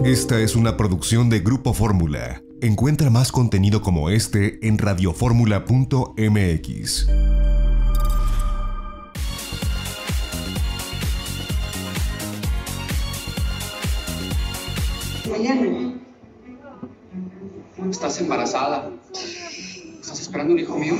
Esta es una producción de Grupo Fórmula. Encuentra más contenido como este en radioformula.mx. Mañana. ¿Estás embarazada? ¿Estás esperando un hijo mío?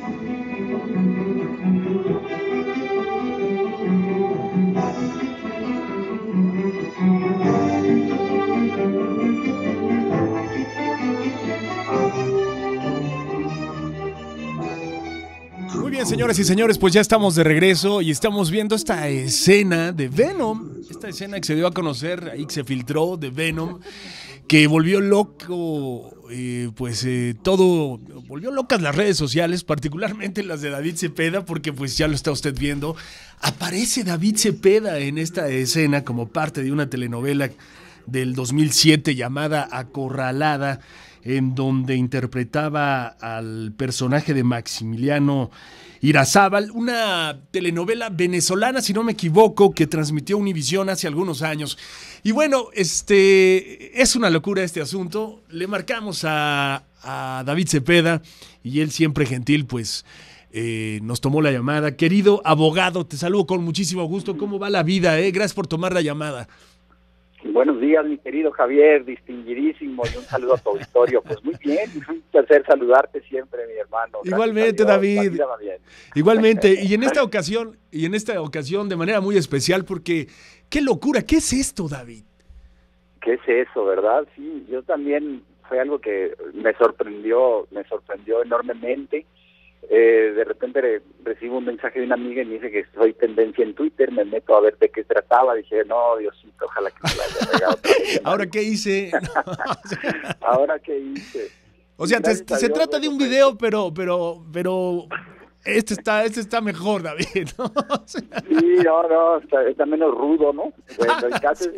Muy bien, señoras y señores, pues ya estamos de regreso y estamos viendo esta escena de Venom. Esta escena que se dio a conocer, ahí que se filtró de Venom, que volvió loco, todo, volvió locas las redes sociales, particularmente las de David Cepeda, porque pues ya lo está usted viendo. Aparece David Cepeda en esta escena como parte de una telenovela del 2007 llamada Acorralada, en donde interpretaba al personaje de Maximiliano Irazábal, una telenovela venezolana, si no me equivoco, que transmitió Univisión hace algunos años. Y bueno, es una locura este asunto. Le marcamos a David Cepeda y él, siempre gentil, pues nos tomó la llamada. Querido abogado, te saludo con muchísimo gusto. ¿Cómo va la vida? Gracias por tomar la llamada. Buenos días, mi querido Javier, distinguidísimo, y un saludo a tu auditorio. Pues muy bien, un placer saludarte siempre, mi hermano. Igualmente, David. Igualmente, y en esta ocasión, de manera muy especial, porque qué locura, ¿qué es esto, David? ¿Qué es eso, verdad? Sí, yo también, fue algo que me sorprendió enormemente. De repente recibo un mensaje de una amiga y me dice que soy tendencia en Twitter, me meto a ver de qué trataba, dije, no, Diosito, ojalá que me la haya regado otra vez. ¿Ahora qué hice? ¿Ahora qué hice? O sea, se trata de un video, pero este está mejor, David, ¿no? Sí, no, está menos rudo, ¿no? Bueno, el caso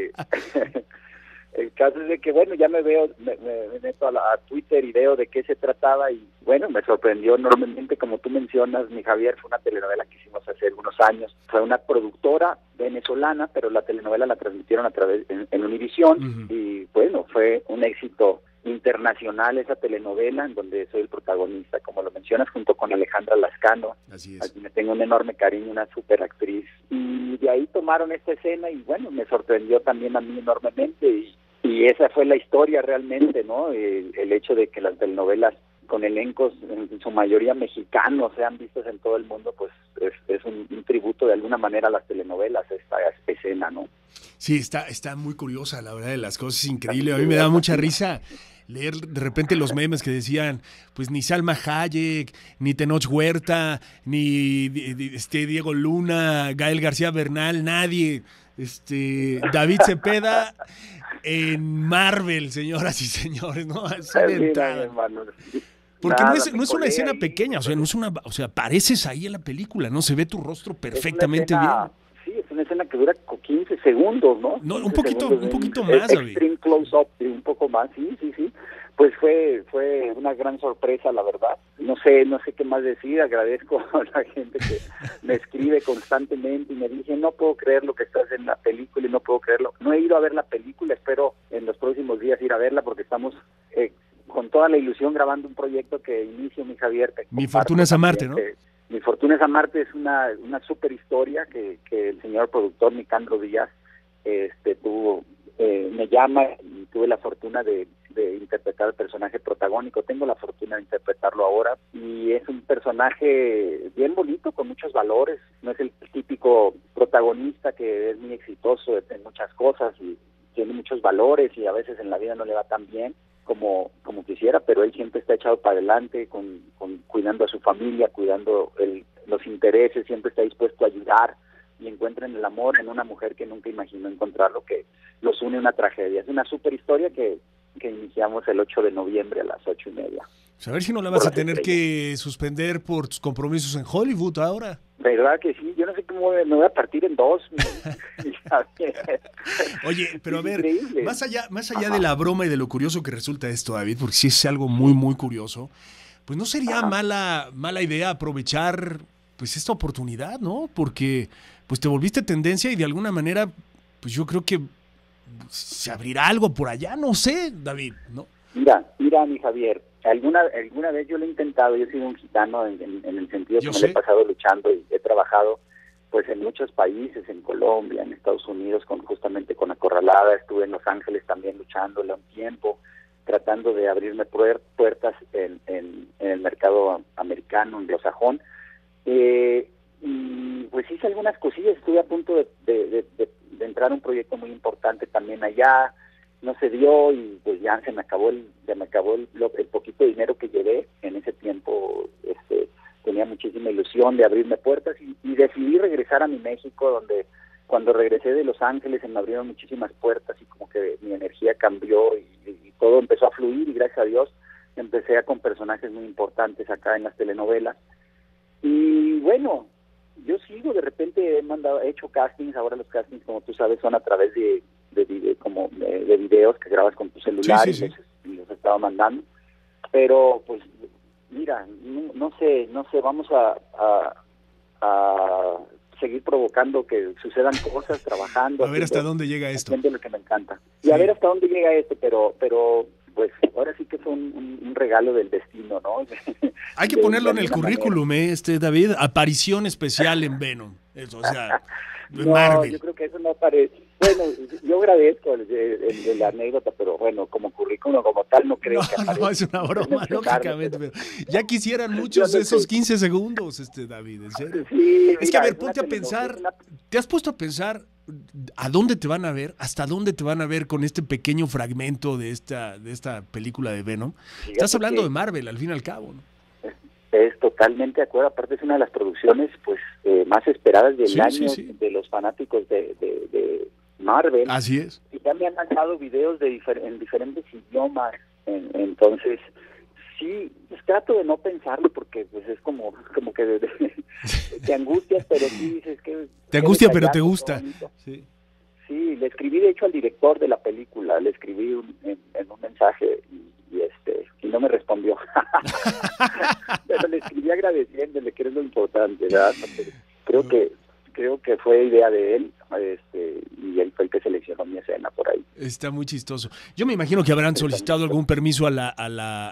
es de que, bueno, ya me meto a Twitter y veo de qué se trataba y, bueno, me sorprendió enormemente, como tú mencionas, mi Javier, fue una telenovela que hicimos hace algunos años. Fue una productora venezolana, pero la telenovela la transmitieron a través en Univisión y, bueno, fue un éxito internacional esa telenovela, en donde soy el protagonista, como lo mencionas, junto con Alejandra Lascano. Así es. Aquí me tengo un enorme cariño, una super actriz. Y de ahí tomaron esta escena y, bueno, me sorprendió también a mí enormemente y esa fue la historia realmente, ¿no? El hecho de que las telenovelas con elencos en su mayoría mexicanos sean vistas en todo el mundo, pues es un tributo de alguna manera a las telenovelas, esta escena, ¿no? Sí, está muy curiosa, la verdad, de las cosas, es increíble. A mí me da mucha risa leer de repente los memes que decían, pues ni Salma Hayek, ni Tenoch Huerta, ni Diego Luna, Gael García Bernal, nadie. David Cepeda en Marvel, señoras y señores, ¿no? Porque no es una escena pequeña, o sea, apareces ahí en la película, ¿no? Se ve tu rostro perfectamente bien. Sí, es una escena que dura 15 segundos, ¿no? No, un poquito más, David. Extreme close-up, un poco más, sí. Pues fue una gran sorpresa, la verdad. No sé qué más decir. Agradezco a la gente que me escribe constantemente y me dice, no puedo creer lo que estás en la película y no puedo creerlo. No he ido a ver la película, espero en los próximos días ir a verla porque estamos con toda la ilusión grabando un proyecto que inicio, mi Javier. Mi fortuna es amarte, ¿no? Mi fortuna es amarte es una super historia que el señor productor Nicandro Díaz me llama y tuve la fortuna de interpretar el personaje protagónico. Tengo la fortuna de interpretarlo ahora y es un personaje bien bonito, con muchos valores. No es el típico protagonista que es muy exitoso en muchas cosas y tiene muchos valores y a veces en la vida no le va tan bien como quisiera, pero él siempre está echado para adelante, cuidando a su familia, cuidando los intereses, siempre está dispuesto a ayudar y encuentra en el amor en una mujer que nunca imaginó encontrar, lo que los une una tragedia. Es una super historia que iniciamos el 8 de noviembre a las 8:30. Pues a ver si no la vas a tener que suspender por tus compromisos en Hollywood ahora. ¿Verdad que sí? Yo no sé cómo me voy a partir en dos. Oye, pero a ver, más allá de la broma y de lo curioso que resulta esto, David, porque sí es algo muy, muy curioso, pues no sería mala idea aprovechar pues esta oportunidad, ¿no? Porque pues te volviste tendencia y de alguna manera, pues yo creo que ¿se abrirá algo por allá? No sé, David, ¿no? Mira, mi Javier, alguna vez yo lo he intentado, yo he sido un gitano en el sentido que me lo he pasado luchando y he trabajado pues en muchos países, en Colombia, en Estados Unidos, justamente con Acorralada, estuve en Los Ángeles también luchándole un tiempo, tratando de abrirme puertas en el mercado americano, anglosajón. Y pues hice algunas cosillas, estuve a punto de entrar a un proyecto muy importante también allá, no se dio y pues ya se me acabó el poquito dinero que llevé en ese tiempo. Tenía muchísima ilusión de abrirme puertas y decidí regresar a mi México, donde cuando regresé de Los Ángeles se me abrieron muchísimas puertas y como que mi energía cambió y todo empezó a fluir, y gracias a Dios empecé con personajes muy importantes acá en las telenovelas. Y bueno, yo sigo, de repente he hecho castings. Ahora los castings, como tú sabes, son a través de videos que grabas con tu celular. Sí. Y los estaba mandando, pero pues mira, no sé, vamos a seguir provocando que sucedan cosas, trabajando. A ver hasta dónde llega esto. Haciendo lo que me encanta. Y a ver hasta dónde llega esto, pero pues ahora sí que fue un regalo del destino, ¿no? Hay que ponerlo en el currículum, David, aparición especial en Venom. Eso, o sea, Marvel. Yo creo que eso no aparece. Bueno, yo agradezco la anécdota, pero bueno, como currículum, como tal, no creo que aparezca. No, es una broma, lógicamente. Pero ya quisieran muchos esos 15 segundos, David, en serio. Sí, es que, a ver, ponte a pensar, ¿te has puesto a pensar a dónde te van a ver, hasta dónde te van a ver con este pequeño fragmento de esta película de Venom? Fíjate, estás hablando de Marvel, al fin y al cabo, ¿no? Es totalmente de acuerdo. Aparte es una de las producciones pues más esperadas del año. De los fanáticos de Marvel. Así es. Y ya me han lanzado videos en diferentes idiomas. Entonces sí, pues trato de no pensarlo, porque pues es como que te angustias, pero sí dices que te angustia, pero te gusta. Sí, le escribí de hecho al director de la película, le escribí en un mensaje y no me respondió. Pero le escribí agradeciéndole, que es lo importante, ¿verdad? Creo que fue idea de él, y él fue el que seleccionó mi escena por ahí. Está muy chistoso. Yo me imagino que habrán solicitado algún permiso a la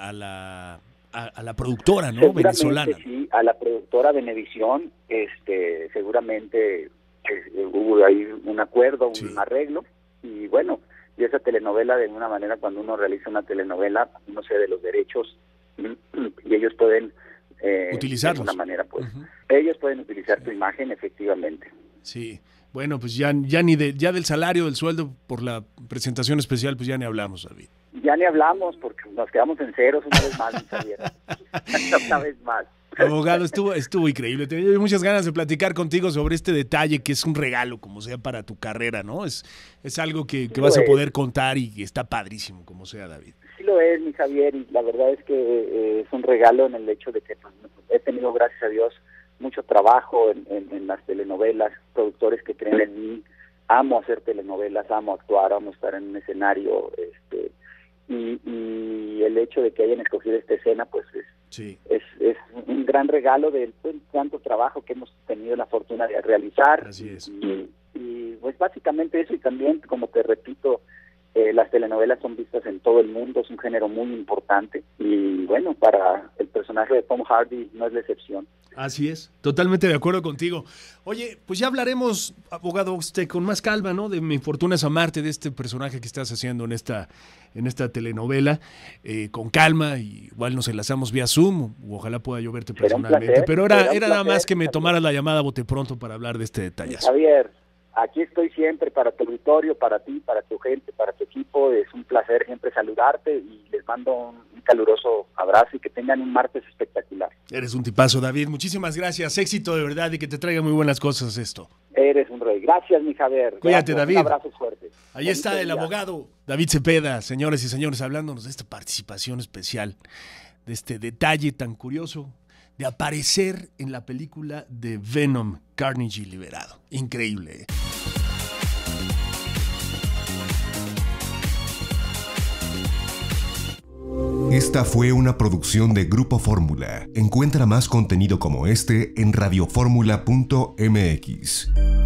productora, ¿no? Venezolana. Sí, a la productora Venevisión, seguramente hubo ahí un acuerdo, un arreglo, y bueno, y esa telenovela, de alguna manera, cuando uno realiza una telenovela, uno cede los derechos y ellos pueden utilizarlos. De alguna manera, pues, ellos pueden utilizar tu imagen, efectivamente. Sí, bueno, pues ya del salario, del sueldo por la presentación especial, pues ya ni hablamos, David. Ya ni hablamos, porque nos quedamos en ceros una vez más, Javier. Una vez más. Abogado, estuvo increíble. Tenía muchas ganas de platicar contigo sobre este detalle, que es un regalo, como sea, para tu carrera, ¿no? Es algo que vas a poder contar y está padrísimo, como sea, David. Sí lo es, mi Javier, y la verdad es que es un regalo en el hecho de que pues, he tenido, gracias a Dios, mucho trabajo en las telenovelas, productores que creen en mí. Amo hacer telenovelas, amo actuar, amo estar en un escenario, y el hecho de que hayan escogido esta escena, pues es un gran regalo del tanto trabajo que hemos tenido la fortuna de realizar. Así es. Y pues básicamente eso, y también, como te repito, las telenovelas son vistas en todo el mundo, es un género muy importante, y bueno, para el personaje de Tom Hardy no es la excepción. Así es, totalmente de acuerdo contigo. Oye, pues ya hablaremos, abogado, con más calma, ¿no? De Mi Fortuna es Amarte, de este personaje que estás haciendo en esta telenovela, con calma, y igual nos enlazamos vía Zoom, o ojalá pueda yo verte personalmente. Pero era nada más que me tomaras la llamada bote pronto para hablar de este detallazo. Javier, aquí estoy siempre para tu auditorio, para ti, para tu gente, para tu equipo. Es un placer siempre saludarte, y les mando un caluroso abrazo, y que tengan un martes espectacular. Eres un tipazo, David. Muchísimas gracias. Éxito de verdad, y que te traiga muy buenas cosas esto. Eres un rey. Gracias, mi Javier. Cuídate, David. Un abrazo fuerte. Ahí está el abogado David Cepeda, señores y señores, hablándonos de esta participación especial, de este detalle tan curioso de aparecer en la película de Venom, Carnage Liberado. Increíble, ¿eh? Esta fue una producción de Grupo Fórmula. Encuentra más contenido como este en radioformula.mx.